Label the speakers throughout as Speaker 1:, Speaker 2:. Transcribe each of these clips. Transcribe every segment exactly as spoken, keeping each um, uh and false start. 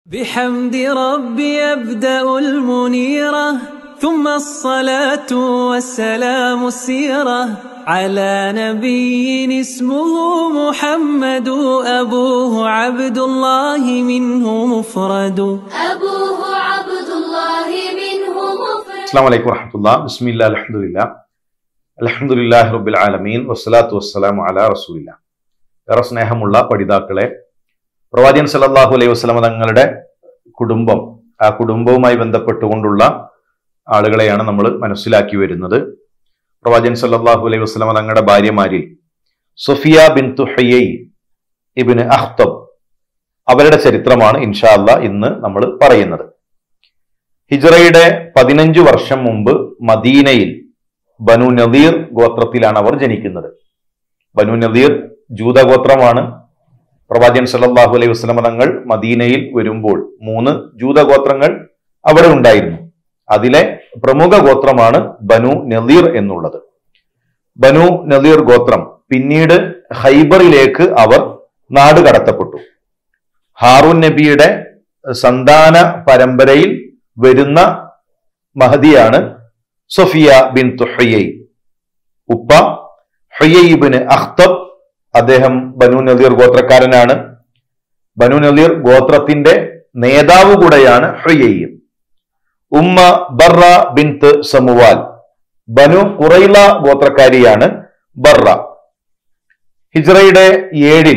Speaker 1: بحمد ربي أبدأ المنيرة ثم الصلاة والسلام السيرة على نبي اسمه محمد أبوه عبد الله منه مفرد
Speaker 2: أبوه عبد الله منه مفرد.
Speaker 3: السلام عليكم ورحمة الله. بسم الله الحمد لله الحمد لله رب العالمين والصلاة والسلام على رسول الله. ഏറെ സ്നേഹമുള്ള പഠിതാക്കളെ, പ്രവാചകൻ സല്ലല്ലാഹു അലൈഹി വസല്ലം തങ്ങളുടെ കുടുംബം, ആ കുടുംബവുമായി ബന്ധപ്പെട്ടുകൊണ്ടുള്ള ആളുകളെയാണ് നമ്മൾ മനസ്സിലാക്കി വരുന്നത്. പ്രവാചകൻ സല്ലല്ലാഹു അലൈഹി വസല്ലം തങ്ങളുടെ ഭാര്യമാരിൽ സഫിയ ബിൻതു ഹുയൈ ഇബ്നു അഖ്തബ്, അവരുടെ ചരിത്രമാണ് ഇൻഷാ അല്ലാഹ് ഇന്ന് നമ്മൾ പറയുന്നത്. ഹിജ്റയുടെ പതിനഞ്ചു വർഷം മുമ്പ് മദീനയിൽ ബനു നദീർ ഗോത്രത്തിലാണ് അവർ ജനിക്കുന്നത്. ബനു നദീർ ജൂതഗോത്രമാണ്. പ്രവാചകൻ സല്ലല്ലാഹു അലൈഹി വസല്ലം തങ്ങൾ മദീനയിൽ വരുമ്പോൾ മൂന്ന് ജൂതഗോത്രങ്ങൾ അവിടെ ഉണ്ടായിരുന്നു. അതിലെ പ്രമുഖ ഗോത്രമാണ് ബനു നദീർ എന്നുള്ളത്. ബനു നദീർ ഗോത്രം പിന്നീട് ഖൈബറിലേക്ക് അവർ നാട് കടത്തപ്പെട്ടു. ഹാറൂൻ നബിയുടെ സന്താന പരമ്പരയിൽ വരുന്ന മഹദിയാണ് സഫിയ ബിൻതു ഹുയൈ. ഉപ്പ ഹുയൈ ഇബ്നു അഖ്തബ്, അദ്ദേഹം ബനു നദീർ ഗോത്രക്കാരനാണ്. ബനു നദീർ ഗോത്രത്തിന്റെ നേതാവ് കൂടെയാണ് ഹുയൈ. ഉമ്മ ബർറ ബിൻത് സമുവാൽ, ബനു ഖുറൈള ഗോത്രക്കാരിയാണ് ബർറ. ഹിജ്റയുടെ ഏഴിൽ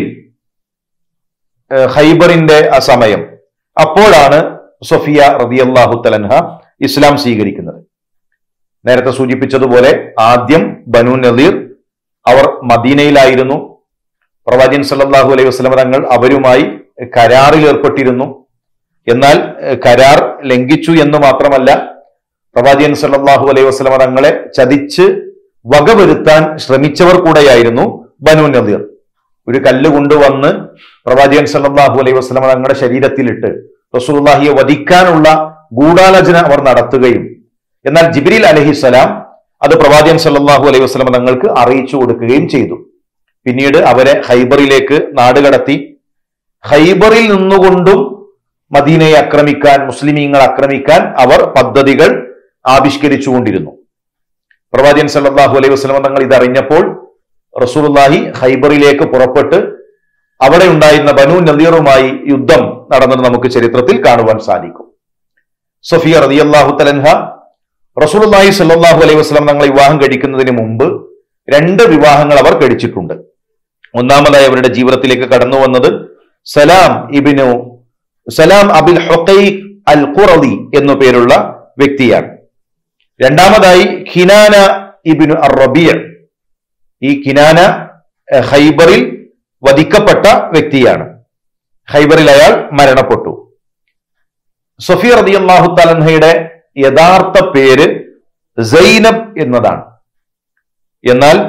Speaker 3: ഖൈബറിന്റെ ആ സമയം, അപ്പോഴാണ് സഫിയ റളിയല്ലാഹു തആല അൻഹ ഇസ്ലാം സ്വീകരിക്കുന്നത്. നേരത്തെ സൂചിപ്പിച്ചതുപോലെ ആദ്യം ബനു നദീർ അവർ മദീനയിലായിരുന്നു. പ്രവാചകൻ സല്ലല്ലാഹു അലൈഹി വസല്ലം തങ്ങൾ അവരുമായി കരാറിൽ ഏർപ്പെട്ടിരുന്നു. എന്നാൽ കരാർ ലംഘിച്ചു എന്ന് മാത്രമല്ല, പ്രവാചകൻ സല്ലല്ലാഹു അലൈഹി വസല്ലം തങ്ങളെ ചതിച്ച് വകവരുത്താൻ ശ്രമിച്ചവർ കൂടെയായിരുന്നു ബനു നദീർ. ഒരു കല്ല് കൊണ്ടുവന്ന് പ്രവാചകൻ സല്ലല്ലാഹു അലൈഹി വസല്ലം തങ്ങളുടെ ശരീരത്തിലിട്ട് റസൂലുള്ളാഹിയെ വധിക്കാനുള്ള ഗൂഢാലോചന അവർ നടത്തുകയും, എന്നാൽ ജിബ്രീൽ അലൈഹിസ്സലാം അത് പ്രവാചകൻ സല്ലല്ലാഹു അലൈഹി വസല്ലം തങ്ങൾക്ക് അറിയിച്ചു കൊടുക്കുകയും ചെയ്തു. പിന്നീട് അവരെ ഖൈബറിലേക്ക് നാടുകടത്തി. ഖൈബറിൽ നിന്നുകൊണ്ടും മദീനയെ ആക്രമിക്കാൻ, മുസ്ലിമീങ്ങൾ ആക്രമിക്കാൻ അവർ പദ്ധതികൾ ആവിഷ്കരിച്ചുകൊണ്ടിരുന്നു. പ്രവാചകൻ സല്ലല്ലാഹു അലൈഹി വസല്ലം തങ്ങൾ ഇതറിഞ്ഞപ്പോൾ റസൂലുള്ളാഹി ഖൈബറിലേക്ക് പുറപ്പെട്ട് അവിടെ ഉണ്ടായിരുന്ന ബനു നദീറുമായി യുദ്ധം നടന്നത് നമുക്ക് ചരിത്രത്തിൽ കാണുവാൻ സാധിക്കും. സഫിയ റളിയല്ലാഹു തആല അൻഹ റസൂലുള്ളാഹി സ്വല്ലല്ലാഹു അലൈഹി വസല്ലം തങ്ങളെ വിവാഹം കഴിക്കുന്നതിന് മുമ്പ് രണ്ട് വിവാഹങ്ങൾ അവർ കഴിച്ചിട്ടുണ്ട്. ഒന്നാമതായി അവരുടെ ജീവിതത്തിലേക്ക് കടന്നു വന്നത് സലാം ഇബ്നു സലാം അബിൽ ഹുഖൈഖ് അൽ ഖുറദി എന്നു പേരുള്ള വ്യക്തിയാണ്. രണ്ടാമതായി കിനാന ഇബ്നു അർ-റബീഅ. ഈ കിനാന ഖൈബറിൽ വധിക്കപ്പെട്ട വ്യക്തിയാണ്. ഖൈബറിൽ അയാൾ മരണപ്പെട്ടു. സഫിയ റളിയല്ലാഹു തആല അൻഹയുടെ യഥാർത്ഥ പേര് സൈനബ് എന്നതാണ്. എന്നാൽ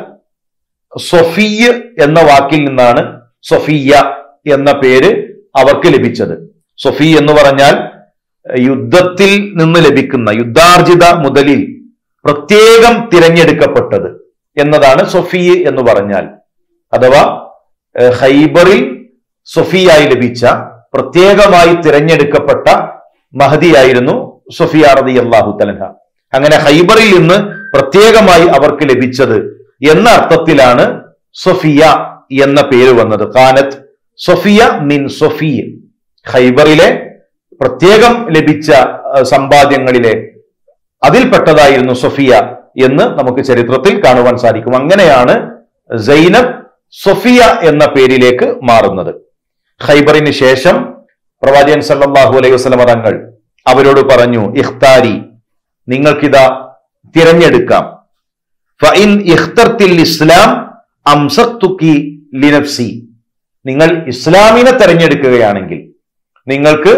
Speaker 3: സൊഫിയ എന്ന വാക്കിൽ നിന്നാണ് സൊഫിയ എന്ന പേര് അവർക്ക് ലഭിച്ചത്. സൊഫി എന്ന് പറഞ്ഞാൽ യുദ്ധത്തിൽ നിന്ന് ലഭിക്കുന്ന, യുദ്ധാർജിത മുതലിൽ പ്രത്യേകം തിരഞ്ഞെടുക്കപ്പെട്ടത് എന്നതാണ് സൊഫി എന്ന് പറഞ്ഞാൽ. അഥവാ ഖൈബറിൽ സൊഫിയായി ലഭിച്ച പ്രത്യേകമായി തിരഞ്ഞെടുക്കപ്പെട്ട മഹദിയായിരുന്നു സഫിയ റളിയല്ലാഹു തആല അൻഹ. അങ്ങനെ ഖൈബറിൽ നിന്ന് പ്രത്യേകമായി അവർക്ക് ലഭിച്ചത് എന്ന അർത്ഥത്തിലാണ് സഫിയ എന്ന പേര് വന്നത്. ഖാനത്ത് സഫിയ മിൻ സഫിയ, ഖൈബറിലെ പ്രത്യേകം ലഭിച്ച സമ്പാദ്യങ്ങളിലെ അതിൽപ്പെട്ടതായിരുന്നു സഫിയ എന്ന് നമുക്ക് ചരിത്രത്തിൽ കാണുവാൻ സാധിക്കും. അങ്ങനെയാണ് സൈനബ് സഫിയ എന്ന പേരിലേക്ക് മാറുന്നത്. ഖൈബറിന് ശേഷം പ്രവാചകൻ സല്ലല്ലാഹു അലൈഹി വസല്ലം തങ്ങൾ അവരോട് പറഞ്ഞു, ഇഖ്താരി, നിങ്ങൾക്കിതാ തിരഞ്ഞെടുക്കാം. ഫഇൻ ഇഖ്തർതിൽ ഇസ്ലാം അംസക്തുകി ലിനഫ്സി, നിങ്ങൾ ഇസ്ലാമിനെ തിരഞ്ഞെടുക്കുകയാണെങ്കിൽ നിങ്ങൾക്ക്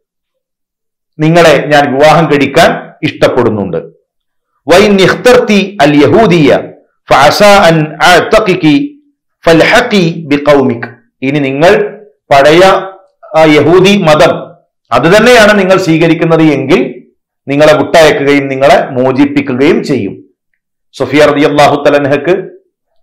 Speaker 3: നിങ്ങളെ ഞാൻ വിവാഹം കഴിക്കാൻ ഇഷ്ടപ്പെടുന്നുണ്ട്. വഇൻ ഇഖ്തർതി അൽ യഹൂദിയ ഫഅസാ അൻ അഅതഖികി ഫൽഹഖി ബിഖൗമിക, ഇനി നിങ്ങൾ പഴയ യഹൂദി മതം അത് തന്നെയാണ് നിങ്ങൾ സ്വീകരിക്കുന്നത് എങ്കിൽ നിങ്ങളെ വിട്ടയക്കുകയും നിങ്ങളെ മോചിപ്പിക്കുകയും ചെയ്യും. സഫിയ റളിയല്ലാഹു തആല അൻഹക്ക്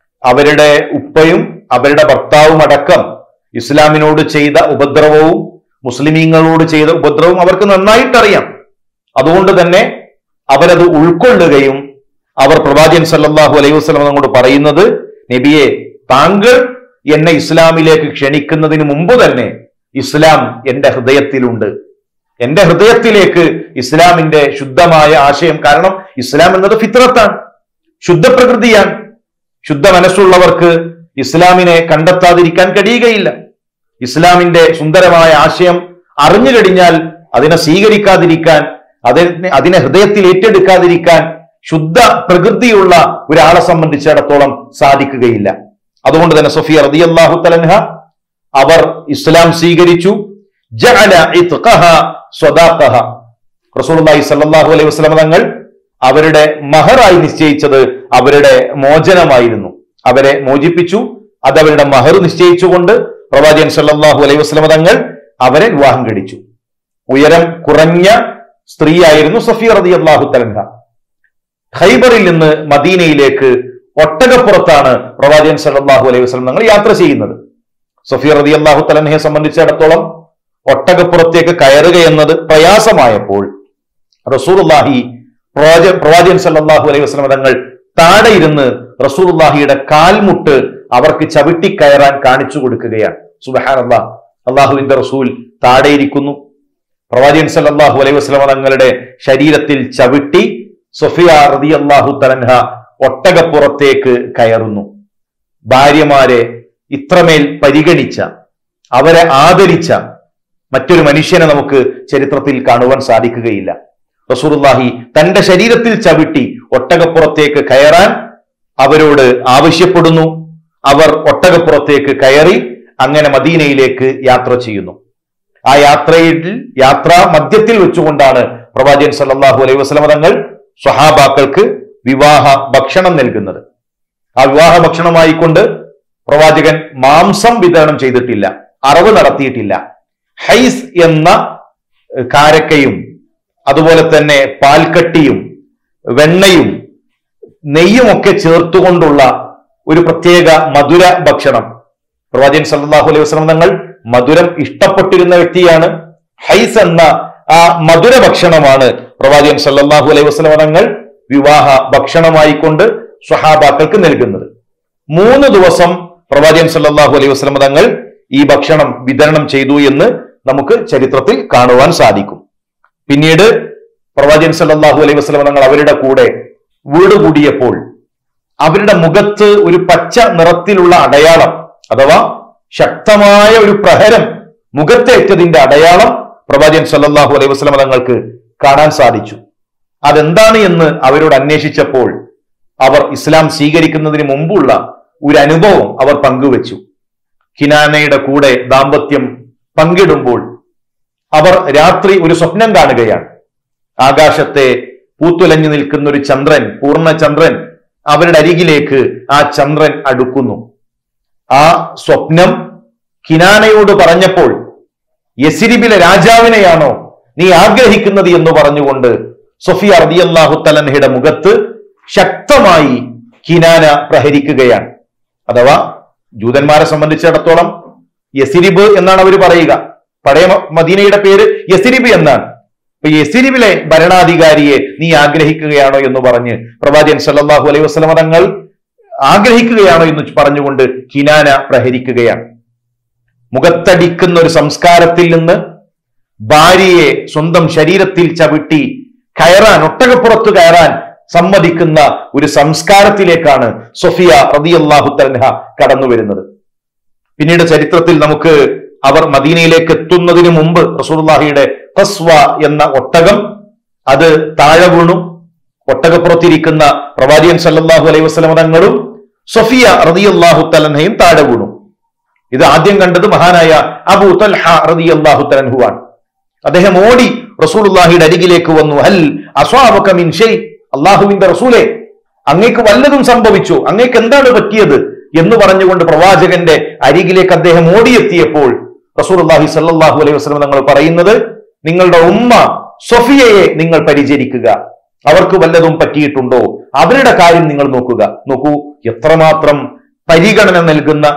Speaker 3: അവരുടെ ഉപ്പയും അവരുടെ ഭർത്താവും അടക്കം ഇസ്ലാമിനോട് ചെയ്ത ഉപദ്രവവും മുസ്ലിമീങ്ങളോട് ചെയ്ത ഉപദ്രവം അവർക്ക് നന്നായിട്ടറിയാം. അതുകൊണ്ട് തന്നെ അവരത് ഉൾക്കൊള്ളുകയും അവർ പ്രവാചകൻ സല്ലല്ലാഹു അലൈഹി വസല്ലം അങ്ങോട്ട് പറയുന്നത്, നബിയെ, താങ്കൾ എന്നെ ഇസ്ലാമിലേക്ക് ക്ഷണിക്കുന്നതിന് മുമ്പ് തന്നെ ഇസ്ലാം എന്റെ ഹൃദയത്തിലുണ്ട്. എന്റെ ഹൃദയത്തിലേക്ക് ഇസ്ലാമിന്റെ ശുദ്ധമായ ആശയം, കാരണം ഇസ്ലാം എന്നത് ഫിത്രത്താണ്, ശുദ്ധപ്രകൃതിയാണ്. ശുദ്ധ മനസ്സുള്ളവർക്ക് ഇസ്ലാമിനെ കണ്ടെത്താതിരിക്കാൻ കഴിയുകയില്ല. ഇസ്ലാമിന്റെ സുന്ദരമായ ആശയം അറിഞ്ഞു കഴിഞ്ഞാൽ അതിനെ സ്വീകരിക്കാതിരിക്കാൻ, അതിനെ അതിനെ ഹൃദയത്തിൽ ഏറ്റെടുക്കാതിരിക്കാൻ ശുദ്ധ പ്രകൃതിയുള്ള ഒരാളെ സംബന്ധിച്ചിടത്തോളം സാധിക്കുകയില്ല. അതുകൊണ്ട് തന്നെ സഫിയ റളിയല്ലാഹു തആല അവർ ഇസ്ലാം സ്വീകരിച്ചു. ജഅല ഇത്ഖഹ സ്വദാഖഹ. റസൂലുള്ളാഹി സ്വല്ലല്ലാഹു അലൈഹി വസല്ലം തങ്ങൾ അവരുടെ മഹറായി നിശ്ചയിച്ചത് അവരുടെ മോചനമായിരുന്നു. അവരെ മോചിപ്പിച്ചു. അത് അവരുടെ മഹർ നിശ്ചയിച്ചുകൊണ്ട് പ്രവാചകൻ സല്ലല്ലാഹു അലൈഹി വസല്ലം തങ്ങൾ അവരെ വിവാഹം കഴിച്ചു. ഉയരം കുറഞ്ഞ സ്ത്രീയായിരുന്നു സഫിയ റളിയല്ലാഹു തആല. ഖൈബറിൽ നിന്ന് മദീനയിലേക്ക് ഒട്ടകപ്പുറത്താണ് പ്രവാചകൻ സല്ലല്ലാഹു അലൈഹി വസല്ലം തങ്ങൾ യാത്ര ചെയ്യുന്നത്. സഫിയ റളിയല്ലാഹു തആലയെ സംബന്ധിച്ചിടത്തോളം ഒട്ടകപ്പുറത്തേക്ക് കയറുക എന്നത് പ്രയാസമായപ്പോൾ റസൂലുള്ളാഹി പ്രവാചകൻ സല്ലല്ലാഹു അലൈഹി വസല്ലം തങ്ങൾ താഴെ ഇരുന്ന് റസൂലുള്ളാഹിയുടെ കാൽമുട്ട് അവർക്ക് ചവിട്ടി കയറാൻ കാണിച്ചു കൊടുക്കുകയാണ്. സുബ്ഹാനല്ലാഹ്, അള്ളാഹുവിന്റെ റസൂൽ താഴെ ഇരിക്കുന്നു. പ്രവാചകൻ സല്ലല്ലാഹു അലൈഹി വസല്ലം തങ്ങളുടെ ശരീരത്തിൽ ചവിട്ടി സഫിയ റളിയല്ലാഹു തആല ഒട്ടകപ്പുറത്തേക്ക് കയറുന്നു. ഭാര്യമാരെ ഇത്രമേൽ പരിഗണിച്ച, അവരെ ആദരിച്ച മറ്റൊരു മനുഷ്യനെ നമുക്ക് ചരിത്രത്തിൽ കാണുവാൻ സാധിക്കുകയില്ല. റസൂലുള്ളാഹി തന്റെ ശരീരത്തിൽ ചവിട്ടി ഒട്ടകപ്പുറത്തേക്ക് കയറാൻ അവരോട് ആവശ്യപ്പെടുന്നു. അവർ ഒട്ടകപ്പുറത്തേക്ക് കയറി അങ്ങനെ മദീനയിലേക്ക് യാത്ര ചെയ്യുന്നു. ആ യാത്രയിൽ യാത്രാ മധ്യത്തിൽ വെച്ചുകൊണ്ടാണ് പ്രവാചകൻ സല്ലല്ലാഹു അലൈഹി വസല്ലം തങ്ങൾ സ്വഹാബാക്കൾക്ക് വിവാഹ ഭക്ഷണം നൽകുന്നത്. ആ വിവാഹ ഭക്ഷണമായി കൊണ്ട് പ്രവാചകൻ മാംസം വിതരണം ചെയ്തിട്ടില്ല, അറവ് നടത്തിയിട്ടില്ല. ഹൈസ് എന്ന കാരക്കയും അതുപോലെ തന്നെ പാൽക്കട്ടിയും വെണ്ണയും നെയ്യും ഒക്കെ ചേർത്തുകൊണ്ടുള്ള ഒരു പ്രത്യേക മധുര ഭക്ഷണം. പ്രവാചകൻ സല്ലല്ലാഹു അലൈഹി വസല്ലം തങ്ങൾ മധുരം ഇഷ്ടപ്പെട്ടിരുന്ന വ്യക്തിയാണ്. ഹൈസ് എന്ന ആ മധുര ഭക്ഷണമാണ് പ്രവാചകൻ സല്ലല്ലാഹു അലൈഹി വസല്ലം തങ്ങൾ വിവാഹ ഭക്ഷണമായി കൊണ്ട് സ്വഹാബാക്കൾക്ക് നൽകുന്നത്. മൂന്ന് ദിവസം പ്രവാചകൻ സല്ലല്ലാഹു അലൈഹി വസല്ലം തങ്ങൾ ഈ ഭക്ഷണം വിതരണം ചെയ്തു എന്ന് നമുക്ക് ചരിത്രത്തിൽ കാണുവാൻ സാധിക്കും. പിന്നീട് പ്രവാചകൻ സല്ലല്ലാഹു അലൈഹി വസല്ലം തങ്ങൾ അവരുടെ കൂടെ വീട് കൂടിയപ്പോൾ അവരുടെ മുഖത്ത് ഒരു പച്ച നിറത്തിലുള്ള അടയാളം, അഥവാ ശക്തമായ ഒരു പ്രഹരം മുഖത്തേറ്റതിന്റെ അടയാളം പ്രവാചകൻ സല്ലല്ലാഹു അലൈഹി വസല്ലം തങ്ങൾക്ക് കാണാൻ സാധിച്ചു. അതെന്താണ് എന്ന് അവരോട് അന്വേഷിച്ചപ്പോൾ അവർ ഇസ്ലാം സ്വീകരിക്കുന്നതിന് മുമ്പുള്ള ഒരു അനുഭവം അവർ പങ്കുവെച്ചു. കിനാനയുടെ കൂടെ ദാമ്പത്യം പങ്കിടുമ്പോൾ അവർ രാത്രി ഒരു സ്വപ്നം കാണുകയാണ്. ആകാശത്തെ പൂത്തുലഞ്ഞു നിൽക്കുന്ന ഒരു ചന്ദ്രൻ, പൂർണ്ണ ചന്ദ്രൻ, അവരുടെ അരികിലേക്ക് ആ ചന്ദ്രൻ അടുക്കുന്നു. ആ സ്വപ്നം കിനാനയോട് പറഞ്ഞപ്പോൾ യസിരിബിലെ രാജാവിനെയാണോ നീ ആഗ്രഹിക്കുന്നത് എന്ന് പറഞ്ഞുകൊണ്ട് സഫിയ റളിയല്ലാഹു തആലയുടെ മുഖത്ത് ശക്തമായി കിനാന പ്രഹരിക്കുകയാണ്. അഥവാ ജൂതന്മാരെ സംബന്ധിച്ചിടത്തോളം യസിരിബ് എന്നാണ് അവർ പറയുക. പഴയ മദീനയുടെ പേര് യസിരിബ് എന്നാണ്. അപ്പൊ യസിരിബിലെ ഭരണാധികാരിയെ നീ ആഗ്രഹിക്കുകയാണോ എന്ന് പറഞ്ഞ് പ്രവാചകൻ സല്ലല്ലാഹു അലൈഹി വസല്ലം തങ്ങൾ ആഗ്രഹിക്കുകയാണോ എന്ന് പറഞ്ഞുകൊണ്ട് കിനാന പ്രഹരിക്കുകയാണ്. മുഖത്തടിക്കുന്ന ഒരു സംസ്കാരത്തിൽ നിന്ന് ഭാര്യയെ സ്വന്തം ശരീരത്തിൽ ചവിട്ടി കയറാൻ, ഒട്ടകപ്പുറത്ത് കയറാൻ സമ്മതിക്കുന്ന ഒരു സംസ്കാരത്തിലേക്കാണ് സഫിയ റളിയല്ലാഹു തആല കടന്നു വരുന്നത്. പിന്നീട് ചരിത്രത്തിൽ നമുക്ക് അവർ മദീനയിലേക്ക് എത്തുന്നതിന് മുമ്പ് റസൂലുള്ളാഹിയുടെ ഖസ്വ എന്ന ഒട്ടകം അത് താഴെ വീണു. ഒട്ടകപ്പുറത്തിരിക്കുന്ന പ്രവാചകൻ സല്ലല്ലാഹു അലൈഹി വസല്ലം തങ്ങളും സഫിയ റളിയല്ലാഹു തആലയും താഴെ വീണു. ഇത് ആദ്യം കണ്ടത് മഹാനായ അബൂ തൽഹ റളിയല്ലാഹു തആല ആണ്. അദ്ദേഹം ഓടി റസൂലുള്ളാഹിയുടെ അരികിലേക്ക് വന്നു. ഹൽ അസ്വാബക മിൻ ഷൈ, അല്ലാഹുവിന്റെ റസൂലേ, അങ്ങേക്ക് വല്ലതും സംഭവിച്ചു, അങ്ങേക്ക് എന്താണ് പറ്റിയത് എന്ന് പറഞ്ഞുകൊണ്ട് പ്രവാചകന്റെ അരികിലേക്ക് അദ്ദേഹം ഓടിയെത്തിയപ്പോൾ റസൂലുള്ളാഹി സ്വല്ലല്ലാഹു അലൈഹി വസല്ലം തങ്ങൾ പറയുന്നത്, നിങ്ങളുടെ ഉമ്മ സഫിയയെ നിങ്ങൾ പരിചരിക്കുക, അവർക്ക് വല്ലതും പറ്റിയിട്ടുണ്ടോ, അവരുടെ കാര്യം നിങ്ങൾ നോക്കുക. നോക്കൂ, എത്രമാത്രം പരിഗണന നൽകുന്ന,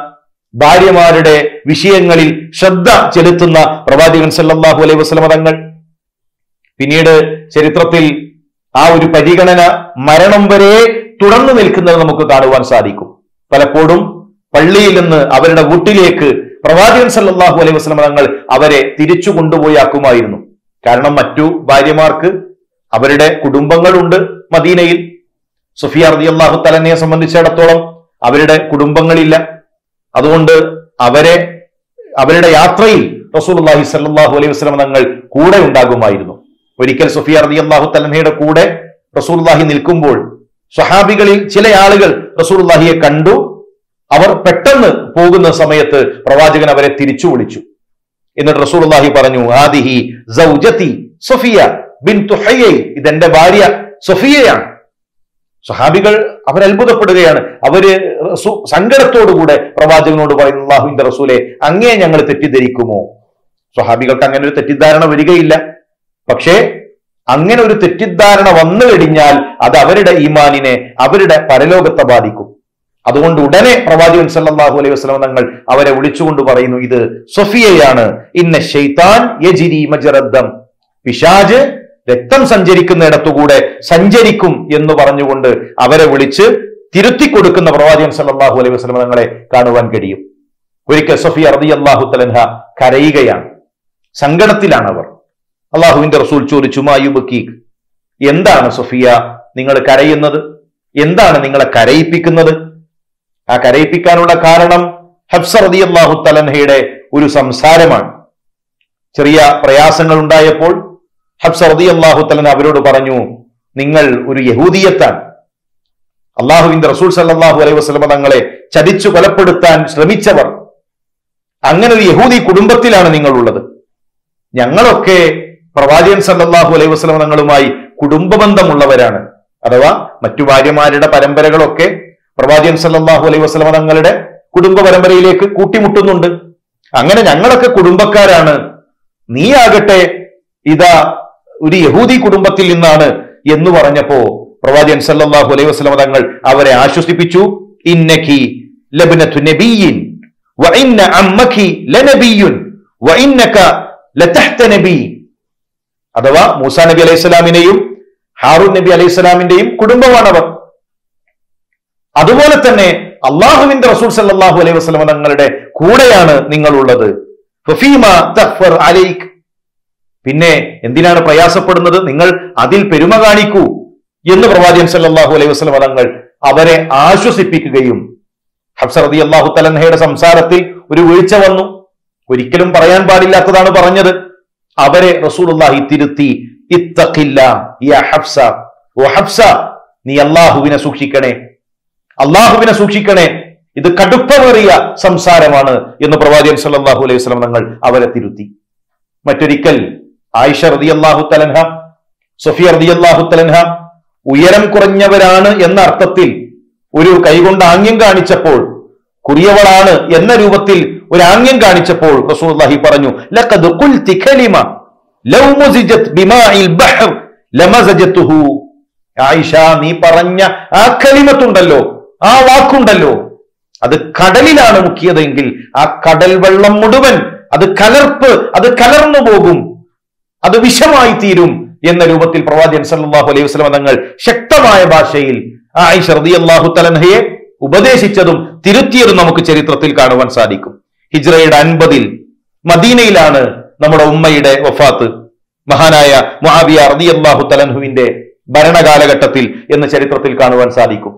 Speaker 3: ഭാര്യമാരുടെ വിഷയങ്ങളിൽ ശ്രദ്ധ ചെലുത്തുന്ന പ്രവാചകൻ സല്ലല്ലാഹു അലൈഹി വസല്ലം തങ്ങൾ. പിന്നീട് ചരിത്രത്തിൽ ആ ഒരു പരിഗണന മരണം വരെ തുടർന്നു നിൽക്കുന്നത് നമുക്ക് കാണുവാൻ സാധിക്കും. പലപ്പോഴും പള്ളിയിൽ നിന്ന് അവരുടെ വീട്ടിലേക്ക് പ്രവാചകൻ സല്ലല്ലാഹു അലൈഹി വസല്ലം തങ്ങൾ അവരെ തിരിച്ചു കൊണ്ടുപോയാക്കുമായിരുന്നു. കാരണം മറ്റു ഭാര്യമാർക്ക് അവരുടെ കുടുംബങ്ങളുണ്ട് മദീനയിൽ. സുഫിയ റളിയല്ലാഹു തആലയെ സംബന്ധിച്ചിടത്തോളം അവരുടെ കുടുംബങ്ങളില്ല. അതുകൊണ്ട് അവരെ അവരുടെ യാത്രയിൽ റസൂലുള്ളാഹി സ്വല്ലല്ലാഹു അലൈഹി വസല്ലം തങ്ങൾ കൂടെ ഉണ്ടാകുമായിരുന്നു. ഒരിക്കൽ സുഫിയ റളിയല്ലാഹു തആലയുടെ കൂടെ റസൂലുള്ളാഹി നിൽക്കുമ്പോൾ സ്വഹാബികളിൽ ചില ആളുകൾ റസൂലുള്ളാഹിയെ കണ്ടു. അവർ പെട്ടെന്ന് പോകുന്ന സമയത്ത് പ്രവാചകൻ അവരെ തിരിച്ചു വിളിച്ചു. എന്നിട്ട് റസൂലുള്ളാഹി പറഞ്ഞു, ആദിഹി സൗജതി സുഫിയ ബിൻതു ഹുയൈ, ഇതെന്റെ ഭാര്യ സുഫിയയാണ്. സ്വഹാബികൾ അവർ അത്ഭുതപ്പെടുകയാണ്. അവര് സങ്കടത്തോടുകൂടെ പ്രവാചകനോട് പറയുന്നു, അല്ലാഹുവിന്റെ റസൂലെ, അങ്ങേ ഞങ്ങൾ തെറ്റിദ്ധരിക്കുമോ? സ്വഹാബികൾക്ക് അങ്ങനെ ഒരു തെറ്റിദ്ധാരണ വരികയില്ല. പക്ഷേ അങ്ങനെ ഒരു തെറ്റിദ്ധാരണ വന്നു കഴിഞ്ഞാൽ അത് അവരുടെ ഈമാനിനെ, അവരുടെ പരലോകത്തെ ബാധിക്കും. അതുകൊണ്ട് ഉടനെ പ്രവാചകൻ സല്ലല്ലാഹു അലൈഹി വസല്ലം തങ്ങൾ അവരെ വിളിച്ചുകൊണ്ട് പറയുന്നു, ഇത് സഫിയയാണ്. ഇന്ന ശൈത്താൻ യജ്രി മജ്റദ്ദം, പിശാച് രക്തം സഞ്ചരിക്കുന്നിടത്തുകൂടെ സഞ്ചരിക്കും എന്ന് പറഞ്ഞുകൊണ്ട് അവരെ വിളിച്ച് തിരുത്തി കൊടുക്കുന്ന പ്രവാചകൻ സല്ലല്ലാഹു അലൈഹി വസല്ലം തങ്ങളെ കാണുവാൻ കഴിയും. ഒരിക്കൽ സഫിയ റളിയല്ലാഹു തആല കരയുകയാണ്, സങ്കടത്തിലാണ് അവർ. അള്ളാഹുവിന്റെ റസൂൽ ചോദിച്ചു, മായുബക്കീക്, എന്താണ് സഫിയ നിങ്ങൾ കരയുന്നത്? എന്താണ് നിങ്ങളെ കരയിപ്പിക്കുന്നത്? ആ കരയിപ്പിക്കാനുള്ള കാരണം ഹഫ്സ റളിയല്ലാഹു തആലയുടെ ഒരു സംസാരമാണ്. ചെറിയ പ്രയാസങ്ങൾ ഉണ്ടായപ്പോൾ ഹഫ്സ റളിയല്ലാഹു തആല അവരോട് പറഞ്ഞു, നിങ്ങൾ ഒരു യഹൂദിയത്താണ്. അള്ളാഹുവിന്റെ റസൂൽ സല്ലല്ലാഹു അലൈഹി വസല്ലം തങ്ങളെ ചതിച്ചു കൊലപ്പെടുത്താൻ ശ്രമിച്ചവർ. അങ്ങനെ ഒരു യഹൂദി കുടുംബത്തിലാണ് നിങ്ങൾ ഉള്ളത്. ഞങ്ങളൊക്കെ പ്രവാചകൻ സല്ലല്ലാഹു അലൈഹി വസല്ലം തങ്ങളുമായി കുടുംബബന്ധമുള്ളവരാണ്. അഥവാ മറ്റു ഭാര്യമാരുടെ പരമ്പരകളൊക്കെ പ്രവാചകൻ സല്ലല്ലാഹു അലൈഹി വസല്ലം തങ്ങളുടെ കുടുംബ പരമ്പരയിലേക്ക് കൂട്ടിമുട്ടുന്നുണ്ട്. അങ്ങനെ ഞങ്ങളൊക്കെ കുടുംബക്കാരാണ്. നീ ആകട്ടെ ഇതാ ഒരു യഹൂദി കുടുംബത്തിൽ നിന്നാണ് എന്ന് പറഞ്ഞപ്പോ പ്രവാചകൻ സല്ലല്ലാഹു അലൈഹി വസല്ലം തങ്ങൾ അവരെ ആശ്വസിപ്പിച്ചു. ഇന്നകി ലബ്നതു നബിയ്യിൻ വ ഇന്ന അമ്മകി ലനബിയ്യുൻ വ ഇന്നക ലതഹ്ത നബി. അഥവാ മൂസാ നബി അലൈഹി സ്വലാമിനെയും ഹാറൂൻ നബി അലൈഹി സ്വലാമിന്റെയും കുടുംബമാണവർ. അതുപോലെ തന്നെ അള്ളാഹുവിന്റെ റസൂൽ സല്ലല്ലാഹു അലൈഹി വസല്ലം തങ്ങളുടെ കൂടെയാണ് നിങ്ങൾ ഉള്ളത്. ഫഫീമാ തഗ്ഫർ അലൈക്, പിന്നെ എന്തിനാണ് പ്രയാസപ്പെടുന്നത്? നിങ്ങൾ അതിൽ പെരുമ കാണിക്കൂ എന്ന് പ്രവാചകൻ സല്ലല്ലാഹു അലൈഹി വസല്ലം തങ്ങൾ അവരെ ആശ്വസിപ്പിക്കുകയും. ഹഫ്സ റളിയല്ലാഹു തആലയുടെ സംസാരത്തിൽ ഒരു വീഴ്ച വന്നു. ഒരിക്കലും പറയാൻ പാടില്ലാത്തതാണ് പറഞ്ഞത്. അവരെ റസൂലുള്ളാഹി തിരുത്തി. ഇത്തഖില്ലാ യാ ഹഫ്സ, ഓ ഹഫ്സ, നീ അല്ലാഹുവിനെ സൂക്ഷിക്കണേ, അല്ലാഹുവിനെ സൂക്ഷിക്കണേ, ഇത് കടുപ്പമേറിയ സംസാരമാണ് എന്ന് പ്രവാചകൻ സല്ലല്ലാഹു അലൈഹി വസല്ലം തങ്ങൾ അവരെ തിരുത്തി. മറ്റൊരിക്കൽ ആയിഷ റളിയല്ലാഹു തആല, സഫിയ റളിയല്ലാഹു തആല ഉയരം കുറഞ്ഞവരാണ് എന്ന അർത്ഥത്തിൽ ഒരു കൈകൊണ്ട് ആംഗ്യം കാണിച്ചപ്പോൾ, കുറിയവളാണ് എന്ന രൂപത്തിൽ ഒരു ആംഗ്യം കാണിച്ചപ്പോൾ റസൂലുള്ളാഹി പറഞ്ഞു, ലഖദ് ഖുൽതി കലിമ ലൗ മുസിജത് ബിമാഇൽ ബഹർ ലമസജതുഹു. ആയിഷ, നീ പറഞ്ഞ ആ കലിമത്തുണ്ടല്ലോ, ആ വാക്കുണ്ടല്ലോ, അത് കടലിലാണ് മുക്കിയതെങ്കിൽ ആ കടൽ വെള്ളം മുഴുവൻ അത് കലർപ്പ്, അത് കലർന്നു പോകും, അത് വിഷമായി തീരും എന്ന രൂപത്തിൽ പ്രവാചകൻ സല്ലല്ലാഹു അലൈഹി വസല്ലം തങ്ങൾ ശക്തമായ ഭാഷയിൽ ആയിഷ റളിയല്ലാഹു തആലയെ ഉപദേശിച്ചതും തിരുത്തിയതും നമുക്ക് ചരിത്രത്തിൽ കാണുവാൻ സാധിക്കും. ഹിജ്റയുടെ അൻപതിൽ മദീനയിലാണ് നമ്മുടെ ഉമ്മയുടെ വഫാത്ത്. മഹാനായ മുആവിയ റളിയല്ലാഹു തആലയുടെ ഭരണകാലഘട്ടത്തിൽ എന്ന് ചരിത്രത്തിൽ കാണുവാൻ സാധിക്കും.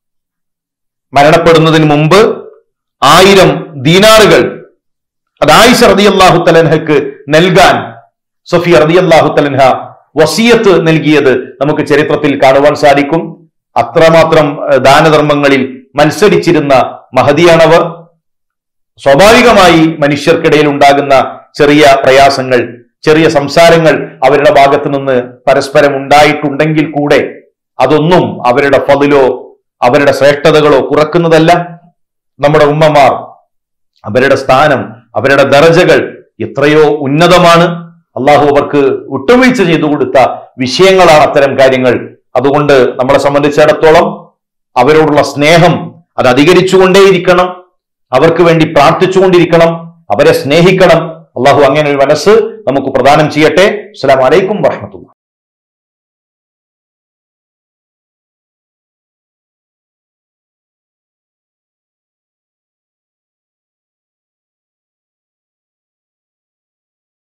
Speaker 3: മരണപ്പെടുന്നതിന് മുമ്പ് ആയിരം ദീനാറുകൾ അത് ആയിഷ റളിയല്ലാഹു തആലയ്ക്ക് നൽകാൻ സഫിയ റളിയല്ലാഹു തആല വസിയത്ത് നൽകിയത് നമുക്ക് ചരിത്രത്തിൽ കാണുവാൻ സാധിക്കും. അത്രമാത്രം ദാനധർമ്മങ്ങളിൽ മത്സരിച്ചിരുന്ന മഹദിയാണവർ. സ്വാഭാവികമായി മനുഷ്യർക്കിടയിൽ ഉണ്ടാകുന്ന ചെറിയ പ്രയാസങ്ങൾ, ചെറിയ സംസാരങ്ങൾ അവരുടെ ഭാഗത്തു നിന്ന് പരസ്പരം ഉണ്ടായിട്ടുണ്ടെങ്കിൽ കൂടെ അതൊന്നും അവരുടെ ഫളിലോ അവരുടെ ശ്രേഷ്ഠതകളോ കുറക്കുന്നതല്ല. നമ്മുടെ ഉമ്മമാർ, അവരുടെ സ്ഥാനം, അവരുടെ ദറജകൾ എത്രയോ ഉന്നതമാണ്. അള്ളാഹു അവർക്ക് വിട്ടുവീഴ്ച ചെയ്തു കൊടുത്ത വിഷയങ്ങളാണ് അത്തരം കാര്യങ്ങൾ. അതുകൊണ്ട് നമ്മളെ സംബന്ധിച്ചിടത്തോളം അവരോടുള്ള സ്നേഹം അത് അധികരിച്ചുകൊണ്ടേയിരിക്കണം. അവർക്ക് വേണ്ടി പ്രാർത്ഥിച്ചുകൊണ്ടിരിക്കണം, അവരെ സ്നേഹിക്കണം. അള്ളാഹു അങ്ങനെ ഒരു മനസ്സ് നമുക്ക് പ്രദാനം ചെയ്യട്ടെ. അസ്സലാമു അലൈക്കും വറഹ്മത്തുള്ളാഹി.